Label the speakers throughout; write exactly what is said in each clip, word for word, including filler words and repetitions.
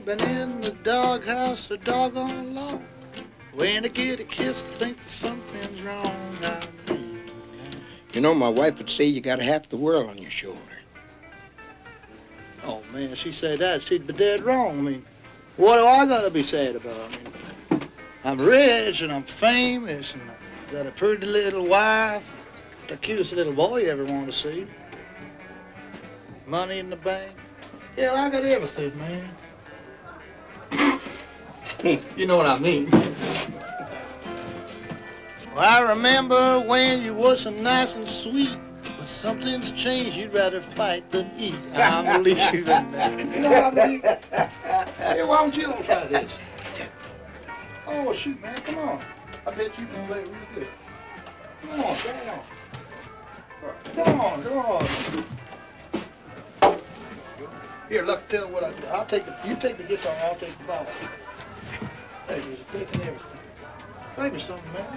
Speaker 1: been in the doghouse a doggone long. When I get a kiss, I think that something's wrong. I mean,
Speaker 2: You know, my wife would say you got half the world on your shoulder.
Speaker 1: oh, man, she said that, she'd be dead wrong. I mean, what do I got to be sad about? I mean, I'm rich and I'm famous and I got a pretty little wife, the cutest little boy you ever want to see. Money in the bank. Yeah, I got everything, man. You know what I mean. Well, I remember when you was so nice and sweet, but something's changed. You'd rather fight than eat. I believe in that. You know what I mean? Hey, why don't you don't try this? Oh, shoot, man, come on. I bet you can play real good. Come on, come on. Come on, come on. Here, look, tell what I do. I'll take the, you take the guitar, I'll take the ball. Hey, you're taking everything. Play me something, man.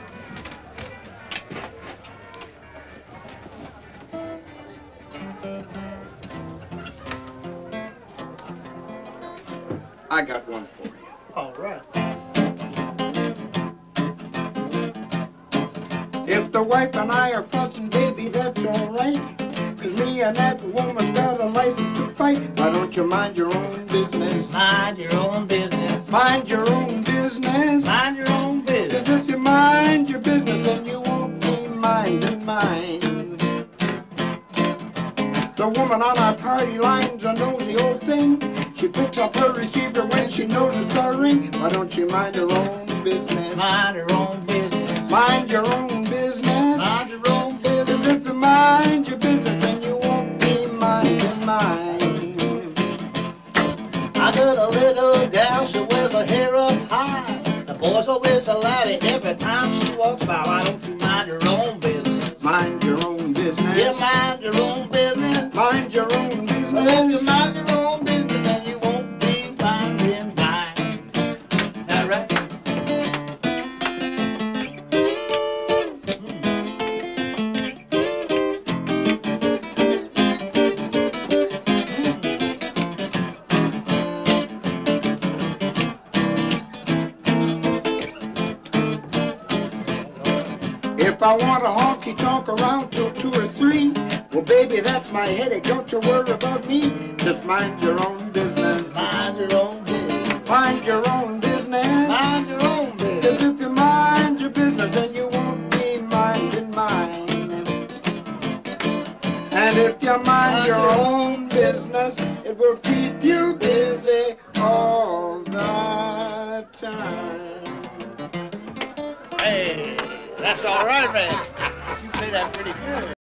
Speaker 2: I got one for you.
Speaker 1: All right.
Speaker 2: If the wife and I are fussing, baby, that's all right. Cause me and that woman's got a license to fight. Why don't you mind your own business?
Speaker 1: Mind your own business.
Speaker 2: Mind your own business.
Speaker 1: Mind your own business.
Speaker 2: Cause if you mind your business, then you won't be minding mine. The woman on our party line's a nosy old thing. She picks up her receiver when she knows it's a ring. Why don't you mind your own business?
Speaker 1: Mind your own business.
Speaker 2: Mind your own business.
Speaker 1: Mind your own business.
Speaker 2: Cause if you mind your business, then you won't be minding mine.
Speaker 1: I got a little gal, she wears her hair up high. The boys always a laddie every time she walks by. Why don't you mind your own business?
Speaker 2: Mind your own business.
Speaker 1: Yeah, mind your own business.
Speaker 2: Mind your own business.
Speaker 1: Well, if you mind your own business, then you won't be minding mine. All right?
Speaker 2: If I want a honky tonk around till two or three, well, baby, that's my headache. Don't you worry about me. Just mind your own business.
Speaker 1: Mind your own business.
Speaker 2: Mind your own business.
Speaker 1: Mind your own
Speaker 2: Cause
Speaker 1: business.
Speaker 2: if you mind your business, then you won't be minding mine. And if you mind your own business, it will keep you busy all the time.
Speaker 1: Hey, that's all right, man. You play that pretty good.